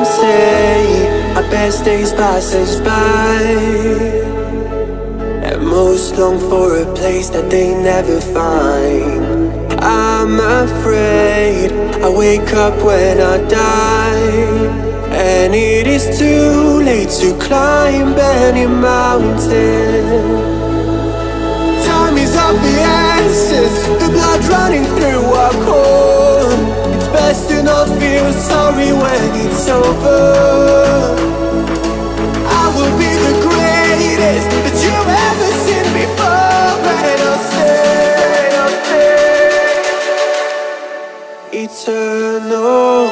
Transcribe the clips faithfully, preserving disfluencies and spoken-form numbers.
say our best days pass us by, and most long for a place that they never find. I'm afraid I wake up when I die, and it is too late to climb any mountain. Time is of the essence, the blood running through our core. It's best to not feel sorry when it's over. I will be the greatest that you've ever seen before, and I'll stay, I'll stay eternal.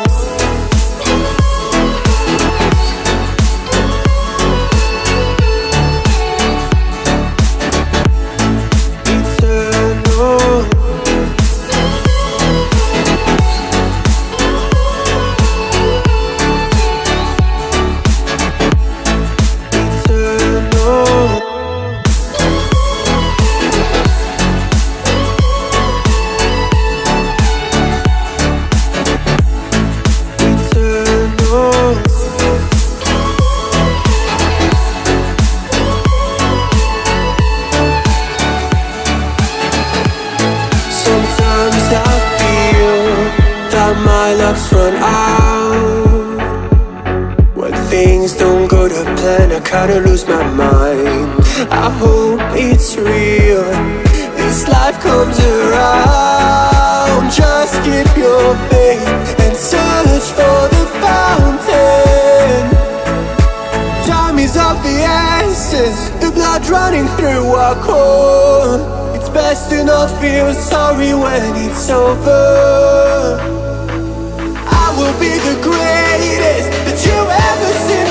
My luck's run out. When things don't go to plan, I kinda lose my mind. I hope it's real, this life comes around. Just keep your faith and search for the fountain. Time is of the essence, the blood running through our core. It's best to not feel sorry when it's over. Will be the greatest that you ever seen.